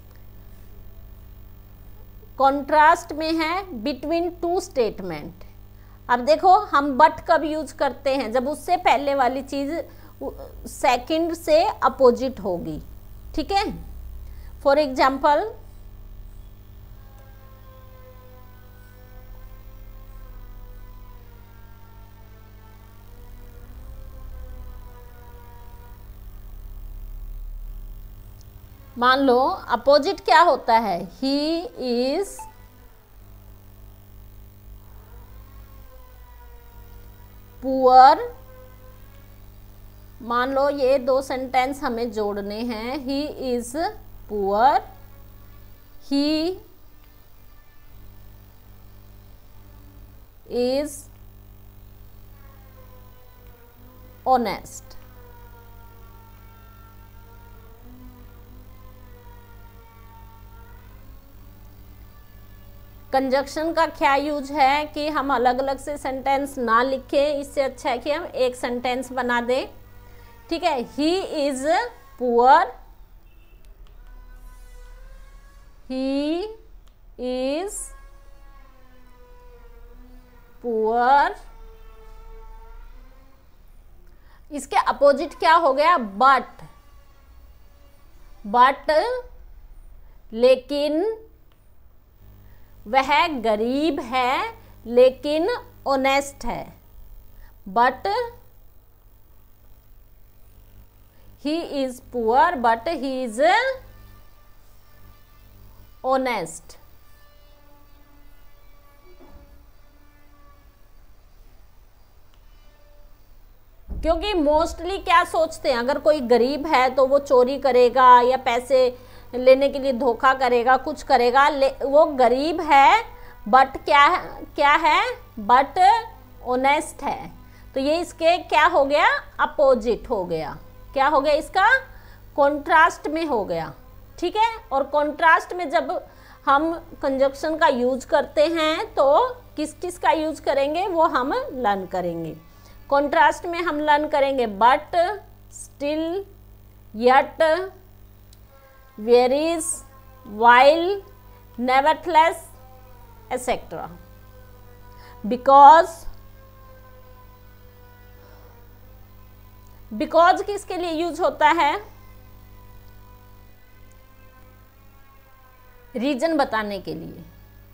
कॉन्ट्रास्ट में है बिटवीन 2 स्टेटमेंट। अब देखो हम बट कब यूज करते हैं, जब उससे पहले वाली चीज सेकंड से अपोजिट होगी। ठीक है, फॉर एग्जाम्पल मान लो अपोजिट क्या होता है, ही इज पुअर। मान लो ये 2 सेंटेंस हमें जोड़ने हैं, he is poor, he is honest. Conjunction का क्या यूज है कि हम अलग अलग से सेंटेंस ना लिखें, इससे अच्छा है कि हम एक सेंटेंस बना दें। ठीक है, he is poor, he is poor. इसके अपोजिट क्या हो गया, बट। बट लेकिन वह गरीब है लेकिन ऑनेस्ट है। But he is poor but he is honest. क्योंकि मोस्टली क्या सोचते हैं, अगर कोई गरीब है तो वो चोरी करेगा या पैसे लेने के लिए धोखा करेगा, कुछ करेगा। वो गरीब है बट क्या है, बट ऑनेस्ट है। तो ये इसके क्या हो गया, अपोजिट हो गया। क्या हो गया, इसका कॉन्ट्रास्ट में हो गया। ठीक है, और कॉन्ट्रास्ट में जब हम कंजक्शन का यूज करते हैं तो किस किस का यूज करेंगे वो हम लर्न करेंगे। कॉन्ट्रास्ट में हम लर्न करेंगे but, still, yet, whereas, while, nevertheless, etc. Because किसके लिए यूज होता है? रीजन बताने के लिए।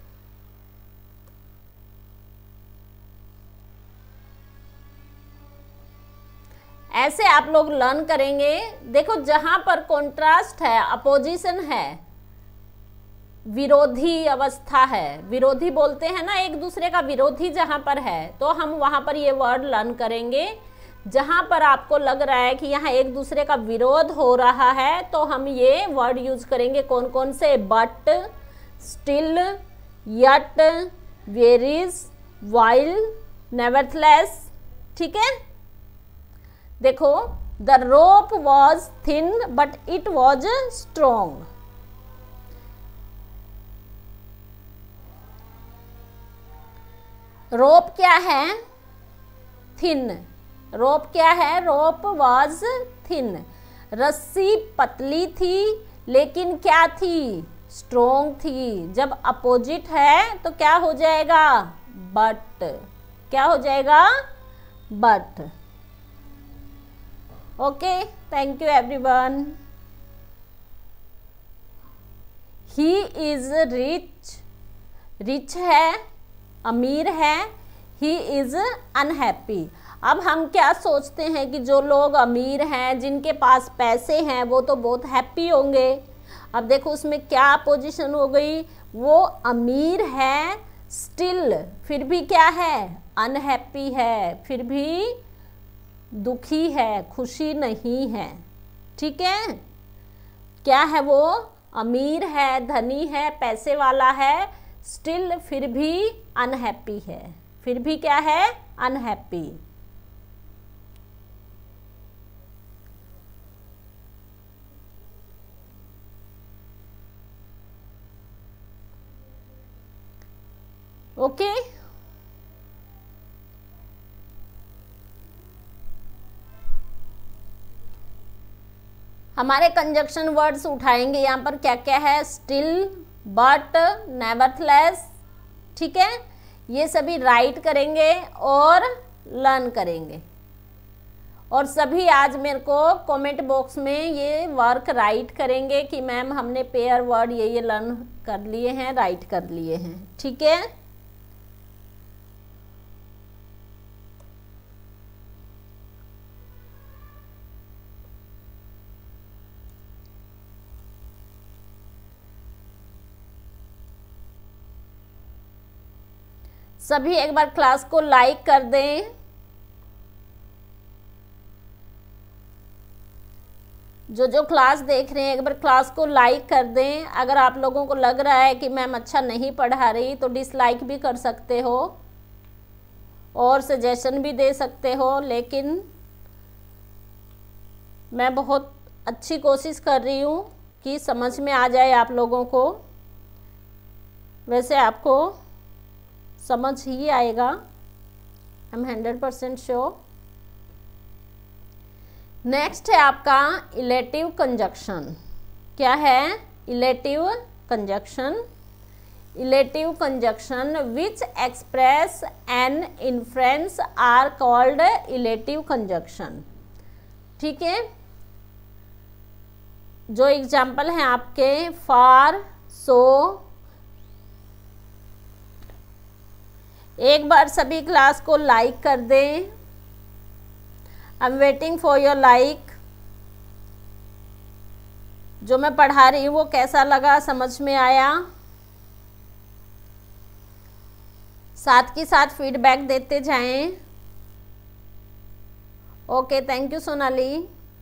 ऐसे आप लोग लर्न करेंगे। देखो जहां पर कॉन्ट्रास्ट है, अपोजिशन है, विरोधी अवस्था है, विरोधी बोलते हैं ना, एक दूसरे का विरोधी जहां पर है, तो हम वहां पर ये वर्ड लर्न करेंगे। जहां पर आपको लग रहा है कि यहाँ एक दूसरे का विरोध हो रहा है, तो हम ये वर्ड यूज करेंगे। कौन कौन से? But, still, yet, whereas, while, nevertheless. ठीक है, देखो, the rope was thin but it was strong. Rope क्या है? थिन। रोप क्या है? Rope was thin. रस्सी पतली थी लेकिन क्या थी? स्ट्रोंग थी। जब अपोजिट है तो क्या हो जाएगा? बट। क्या हो जाएगा? But. Okay, thank you everyone. He is rich. Rich है, अमीर है। He is unhappy. अब हम क्या सोचते हैं कि जो लोग अमीर हैं, जिनके पास पैसे हैं, वो तो बहुत हैप्पी होंगे। अब देखो उसमें क्या पोजीशन हो गई? वो अमीर है, स्टिल फिर भी क्या है? अनहैप्पी है, फिर भी दुखी है, खुशी नहीं है। ठीक है, क्या है वो? अमीर है, धनी है, पैसे वाला है, स्टिल फिर भी अनहैप्पी है। फिर भी क्या है? अनहैप्पी। ओके, हमारे कंजक्शन वर्ड्स उठाएंगे। यहाँ पर क्या क्या है? Still, but, nevertheless. ठीक है, ये सभी राइट करेंगे और लर्न करेंगे। और सभी आज मेरे को कमेंट बॉक्स में ये वर्क राइट करेंगे कि मैम हमने पेयर वर्ड ये लर्न कर लिए हैं, राइट कर लिए हैं। ठीक है, सभी एक बार क्लास को लाइक कर दें। जो जो क्लास देख रहे हैं एक बार क्लास को लाइक कर दें। अगर आप लोगों को लग रहा है कि मैम अच्छा नहीं पढ़ा रही तो डिसलाइक भी कर सकते हो और सजेशन भी दे सकते हो, लेकिन मैं बहुत अच्छी कोशिश कर रही हूँ कि समझ में आ जाए आप लोगों को। वैसे आपको समझ ही आएगा, आई एम 100% श्योर। नेक्स्ट है आपका इलेटिव कंजक्शन। क्या है? Illative conjunction. Illative conjunction which express an inference are called illative conjunction. ठीक है, जो एग्जाम्पल हैं आपके फॉर, सो। एक बार सभी क्लास को लाइक कर दें। I am waiting for your like. जो मैं पढ़ा रही हूँ वो कैसा लगा, समझ में आया? साथ के साथ फीडबैक देते जाएं। Okay, thank you Sonali.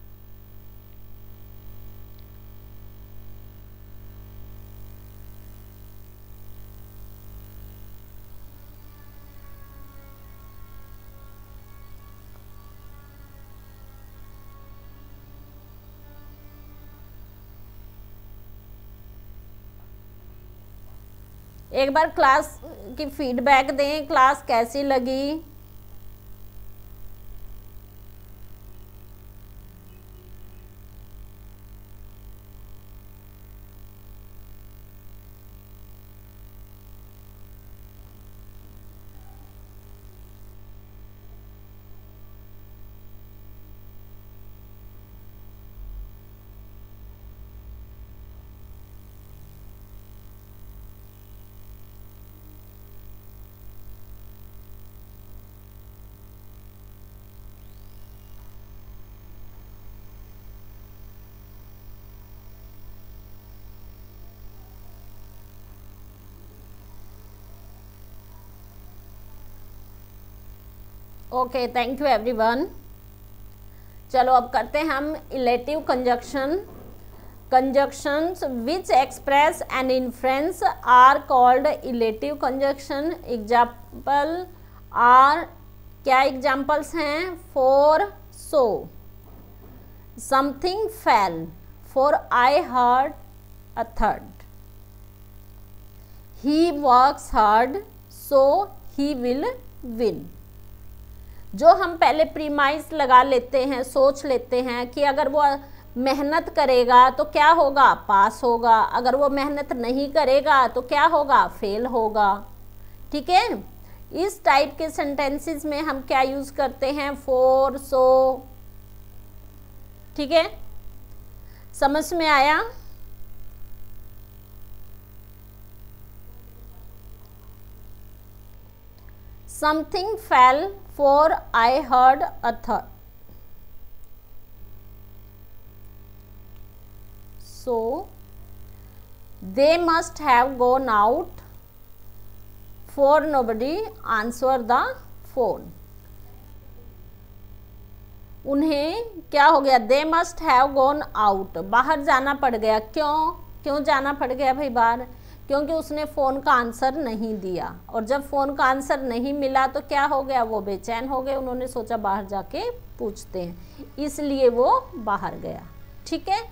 एक बार क्लास की फीडबैक दें, क्लास कैसी लगी? Okay, thank you everyone. चलो अब करते हैं हम illative conjunction. Conjunctions which express an inference are called illative conjunction. Example are, क्या एग्जाम्पल्स हैं? For so, something fail, for I heard a third, he works hard so he will win. जो हम पहले प्रीमाइस लगा लेते हैं, सोच लेते हैं कि अगर वो मेहनत करेगा तो क्या होगा? पास होगा। अगर वो मेहनत नहीं करेगा तो क्या होगा? फेल होगा। ठीक है, इस टाइप के सेंटेंसेस में हम क्या यूज करते हैं? For, so. ठीक है, समझ में आया? Something fell, for I heard a thud. So they must have gone out, for nobody answered the phone. उन्हें क्या हो गया? They must have gone out, बाहर जाना पड़ गया। क्यों जाना पड़ गया भाई बाहर? क्योंकि उसने फ़ोन का आंसर नहीं दिया, और जब फ़ोन का आंसर नहीं मिला तो क्या हो गया? वो बेचैन हो गए। उन्होंने सोचा बाहर जाके पूछते हैं, इसलिए वो बाहर गया। ठीक है,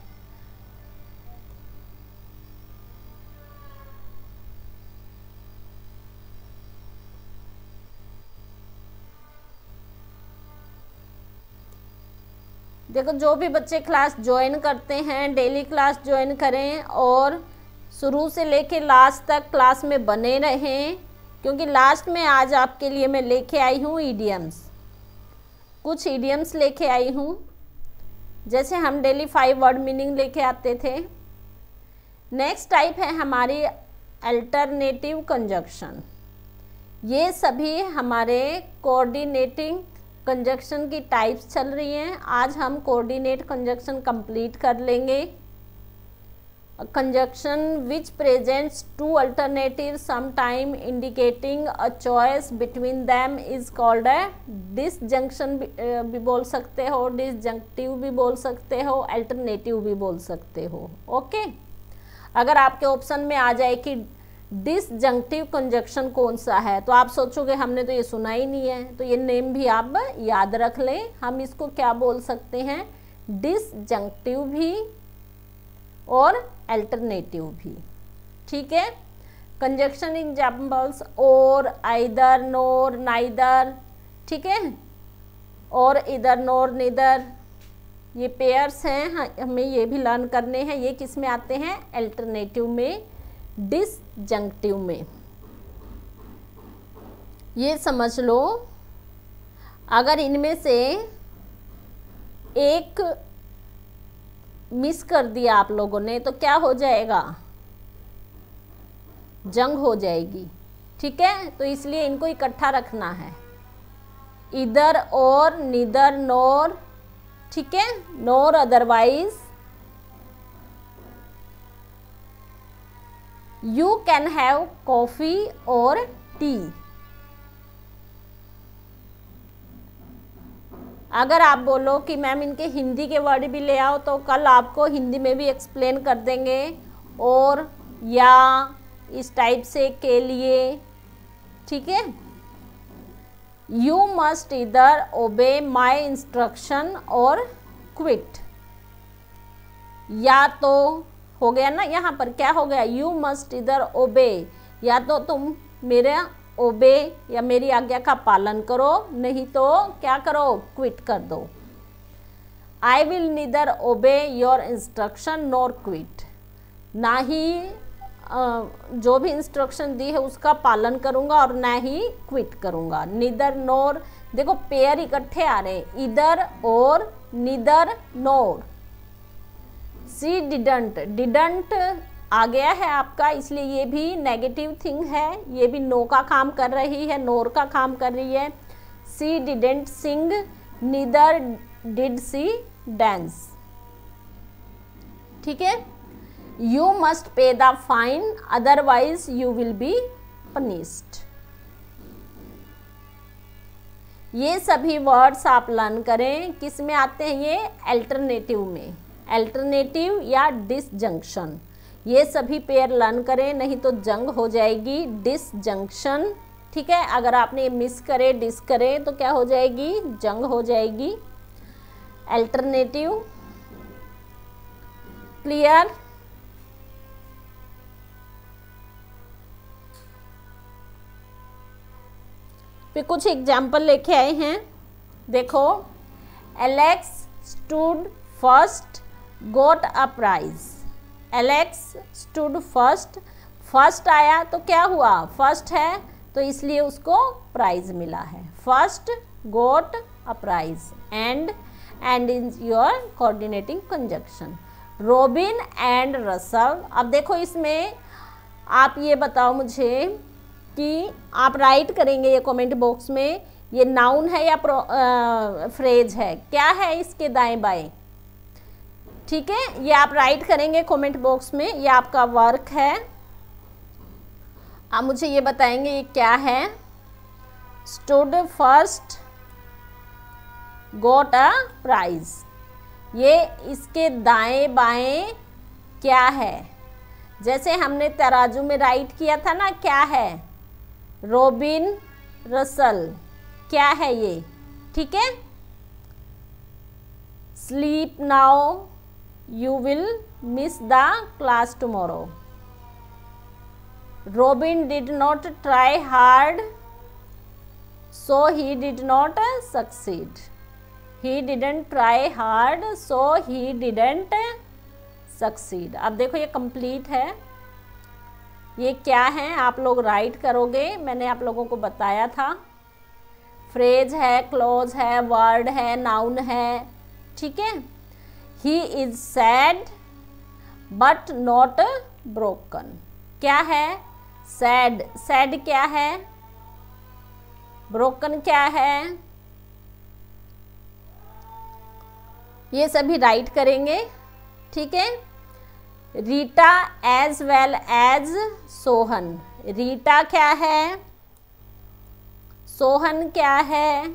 देखो जो भी बच्चे क्लास ज्वाइन करते हैं, डेली क्लास ज्वाइन करें और शुरू से लेके लास्ट तक क्लास में बने रहें, क्योंकि लास्ट में आज आपके लिए मैं लेके आई हूँ ईडियम्स। कुछ ईडियम्स लेके आई हूँ, जैसे हम डेली 5 वर्ड मीनिंग लेके आते थे। नेक्स्ट टाइप है हमारी अल्टरनेटिव कंजक्शन। ये सभी हमारे कोऑर्डिनेटिंग कंजक्शन की टाइप्स चल रही हैं। आज हम कोऑर्डिनेट कंजक्शन कंप्लीट कर लेंगे। Conjunction which presents two alternatives sometime indicating a choice between them is called a disjunction भी बोल सकते हो, disjunctive भी बोल सकते हो, alternative भी बोल सकते हो। ओके, अगर आपके ऑप्शन में आ जाए कि disjunctive conjunction कौन सा है तो आप सोचोगे हमने तो ये सुना ही नहीं है, तो ये नेम भी आप याद रख लें। हम इसको क्या बोल सकते हैं? disjunctive भी और अल्टरनेटिव भी। ठीक है, conjunction examples or, either, nor, neither. ठीक है, और इधर, नोर, निदर, ये पेयर्स हैं, हमें ये भी लर्न करने हैं। ये किस में आते हैं? अल्टरनेटिव में, डिसजंक्टिव में। ये समझ लो, अगर इनमें से एक मिस कर दिया आप लोगों ने तो क्या हो जाएगा? जंग हो जाएगी। ठीक है, तो इसलिए इनको इकट्ठा रखना है, इधर और, निदर, नोर। ठीक है, nor otherwise, you can have coffee or tea. अगर आप बोलो कि मैम इनके हिंदी के वर्ड भी ले आओ तो कल आपको हिंदी में भी एक्सप्लेन कर देंगे। और, या, इस टाइप से, के लिए। ठीक है, यू मस्ट इधर ओबे माई इंस्ट्रक्शन और क्विट। या तो हो गया ना, यहाँ पर क्या हो गया? यू मस्ट इधर ओबे, या तो तुम मेरा ओबे या मेरी आज्ञा का पालन करो, नहीं तो क्या करो? क्विट कर दो। I will neither obey your instruction nor quit. ना ही जो भी इंस्ट्रक्शन दी है उसका पालन करूँगा और ना ही क्विट करूँगा। नीदर, नोर, देखो पेयर इकट्ठे आ रहे हैं, इधर और, neither, nor. She didn't, didn't आ गया है आपका, इसलिए ये भी नेगेटिव थिंग है, ये भी नो का काम कर रही है, नोर का काम कर रही है। She didn't sing, neither did she dance. ठीक है, you must pay the fine otherwise you will be punished. ये सभी वर्ड्स आप लर्न करें, किस में आते हैं ये, अल्टरनेटिव में, अल्टरनेटिव या डिसजंक्शन, ये सभी पेयर लर्न करें, नहीं तो जंग हो जाएगी, डिसजंक्शन, ठीक है। अगर आपने मिस करे, डिस करे तो क्या हो जाएगी, जंग हो जाएगी। Alternative, clear. फिर कुछ एग्जाम्पल लेके आए हैं, देखो, Alex stood first got a prize, Alex stood first, first आया तो क्या हुआ, फर्स्ट है तो इसलिए उसको प्राइज मिला है, first got a prize, and is your coordinating conjunction. Robin and Russell, अब देखो इसमें आप ये बताओ मुझे कि आप राइट करेंगे ये कमेंट बॉक्स में, ये नाउन है या फ्रेज है, क्या है इसके दाएं बाएं, ठीक है, ये आप राइट करेंगे कमेंट बॉक्स में, ये आपका वर्क है। आप मुझे ये बताएंगे ये क्या है, stood first got a prize, ये इसके दाएं बाएं क्या है, जैसे हमने तराजू में राइट किया था ना, क्या है, रॉबिन रसल, क्या है ये, ठीक है। Sleep now you will miss the class tomorrow, Robin did not try hard so he did not succeed, he didn't try hard so he didn't succeed. अब देखो ये कंप्लीट है, ये क्या है आप लोग राइट करोगे, मैंने आप लोगों को बताया था, फ्रेज है, क्लोज है, वर्ड है, नाउन है, ठीक है। He is sad but not broken, क्या है, सैड, सैड क्या है, ब्रोकन क्या है, ये सभी राइट करेंगे, ठीक है। Rita as well as Sohan, Rita क्या है, सोहन क्या है,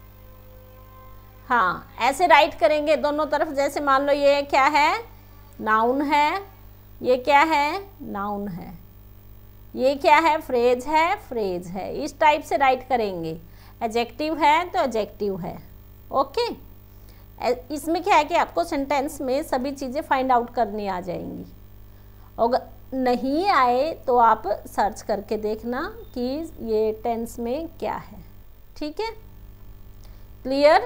हाँ ऐसे राइट करेंगे दोनों तरफ, जैसे मान लो ये क्या है, नाउन है, ये क्या है, नाउन है, ये क्या है, फ्रेज है, फ्रेज है, इस टाइप से राइट करेंगे। एडजेक्टिव है तो एडजेक्टिव है, ओके। इसमें क्या है कि आपको सेंटेंस में सभी चीज़ें फाइंड आउट करनी आ जाएंगी, अगर नहीं आए तो आप सर्च करके देखना कि ये टेंस में क्या है, ठीक है, क्लियर।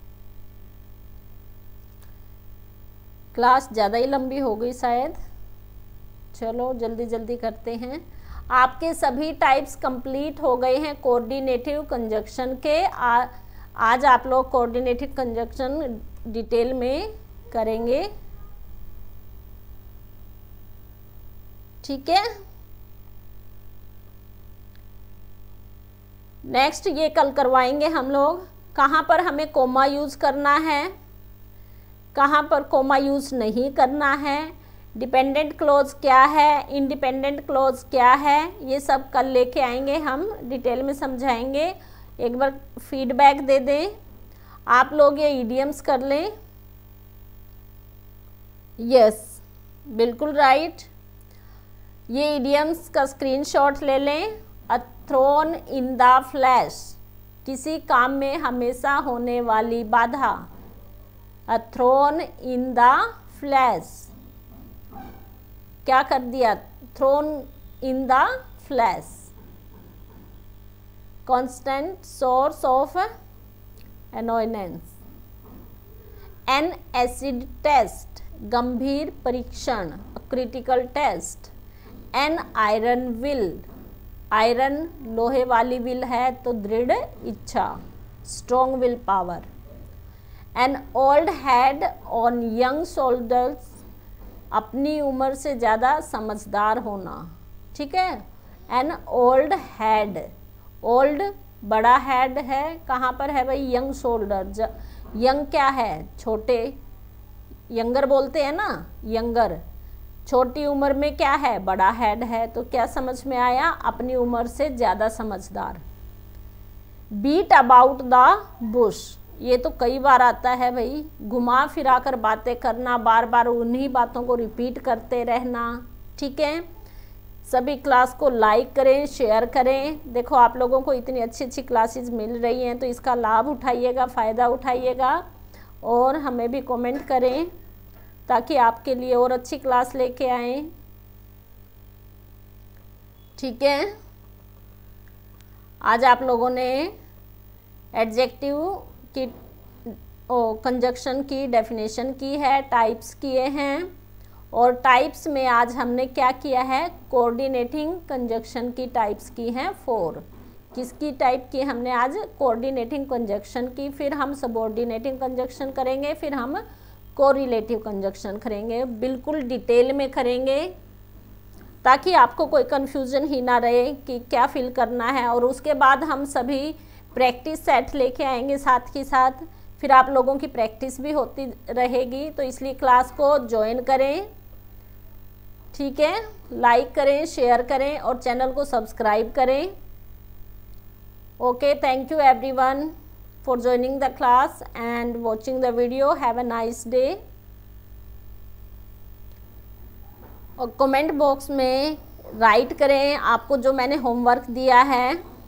क्लास ज़्यादा ही लंबी हो गई शायद, चलो जल्दी जल्दी करते हैं। आपके सभी टाइप्स कंप्लीट हो गए हैं कोऑर्डिनेटिव कंजक्शन के। आज आप लोग कोऑर्डिनेटिव कंजक्शन डिटेल में करेंगे, ठीक है। नेक्स्ट ये कल करवाएंगे हम लोग, कहाँ पर हमें कोमा यूज़ करना है, कहाँ पर कोमा यूज़ नहीं करना है, डिपेंडेंट क्लोज क्या है, इंडिपेंडेंट क्लोज क्या है, ये सब कल लेके आएंगे, हम डिटेल में समझाएंगे। एक बार फीडबैक दे दें, आप लोग ये इडियम्स कर लें, यस बिल्कुल राइट, ये इडियम्स का स्क्रीनशॉट ले लें। A thorn in the flesh, किसी काम में हमेशा होने वाली बाधा, a thorn in the flesh, क्या कर दिया, thorn in the flesh, constant source of annoyance। an acid test, गंभीर परीक्षण, critical test। an iron will, iron लोहे वाली विल है तो दृढ़ इच्छा, strong will power। an old head on young shoulders, अपनी उम्र से ज़्यादा समझदार होना, ठीक है। an old head, ओल्ड बड़ा हेड है, कहाँ पर है भाई, यंग शोल्डर, यंग क्या है, छोटे, यंगर बोलते हैं ना, यंगर, छोटी उम्र में क्या है, बड़ा हेड है, तो क्या समझ में आया, अपनी उम्र से ज़्यादा समझदार। बीट अबाउट द बुश, ये तो कई बार आता है भाई, घुमा फिरा कर बातें करना, बार बार उन्हीं बातों को रिपीट करते रहना। ठीक है, सभी क्लास को लाइक करें, शेयर करें। देखो आप लोगों को इतनी अच्छी अच्छी क्लासेस मिल रही हैं, तो इसका लाभ उठाइएगा, फ़ायदा उठाइएगा और हमें भी कमेंट करें ताकि आपके लिए और अच्छी क्लास लेके आएँ। ठीक है, आज आप लोगों ने एडजेक्टिव की कंजक्शन की डेफिनेशन की है, टाइप्स किए हैं, और टाइप्स में आज हमने क्या किया है, कोऑर्डिनेटिंग कंजक्शन की टाइप्स की हैं 4। किसकी टाइप की हमने आज, कोऑर्डिनेटिंग कंजक्शन की, फिर हम सबऑर्डिनेटिंग कंजक्शन करेंगे, फिर हम कोरिलेटिव कंजक्शन करेंगे, बिल्कुल डिटेल में करेंगे ताकि आपको कोई कन्फ्यूज़न ही ना रहे कि क्या फिल करना है। और उसके बाद हम सभी प्रैक्टिस सेट लेके आएंगे साथ ही साथ, फिर आप लोगों की प्रैक्टिस भी होती रहेगी, तो इसलिए क्लास को ज्वाइन करें। ठीक है, लाइक करें, शेयर करें और चैनल को सब्सक्राइब करें। Okay, thank you everyone for joining the class and watching the video. Have a nice day. और कमेंट बॉक्स में राइट करें आपको जो मैंने होमवर्क दिया है